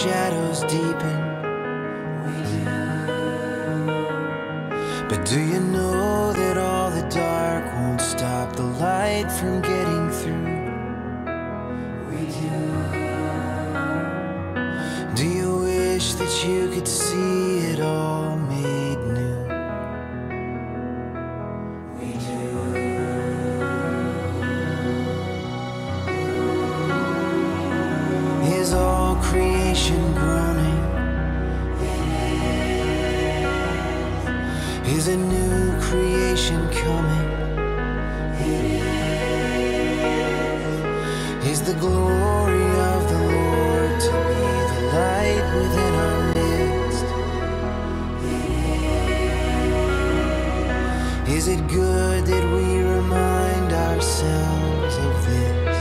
shadows deepen. But do you know that all the dark won't stop the light from getting through? Do you wish that you could see it all made new? Is all creation groaning? Is a new creation coming? Is the glory of the Lord to be the light within our midst? Is it good that we remind ourselves of this?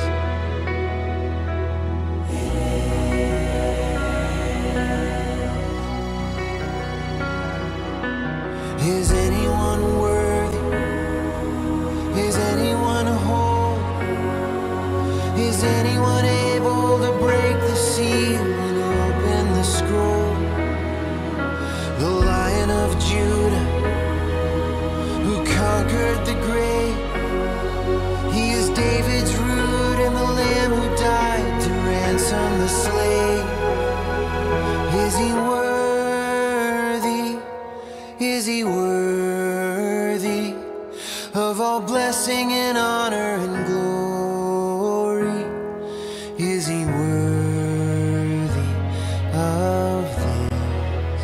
Is anyone worthy? Is anyone whole? Is anyone able to break the seal and open the scroll? The Lion of Judah, who conquered the grave, he is David's root and the Lamb who died to ransom the slave. Is he worthy? Is he worthy of all blessing and honor and glory? Is he worthy of this?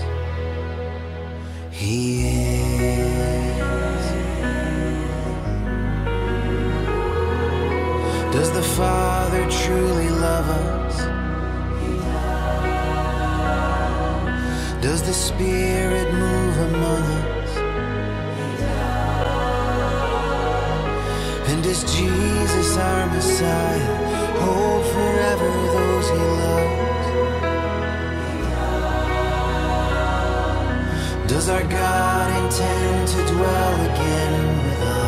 He is. Does the Father truly love us? Does the Spirit move among us? And does Jesus, our Messiah, hold forever those he loves? Does our God intend to dwell again with us?